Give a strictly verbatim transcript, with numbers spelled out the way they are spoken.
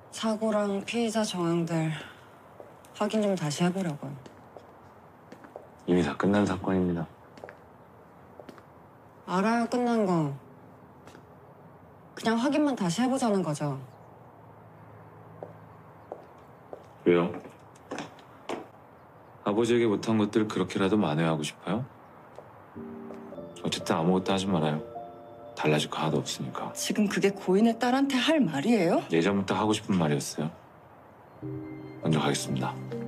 사고랑 피의자 정황들 확인 좀 다시 해보려고요. 이미 다 끝난 사건입니다. 알아요, 끝난 거. 그냥 확인만 다시 해보자는 거죠. 왜요? 아버지에게 못한 것들 그렇게라도 만회하고 싶어요? 어쨌든 아무것도 하지 말아요. 달라질 거 하나도 없으니까. 지금 그게 고인의 딸한테 할 말이에요? 예전부터 하고 싶은 말이었어요. 먼저 가겠습니다.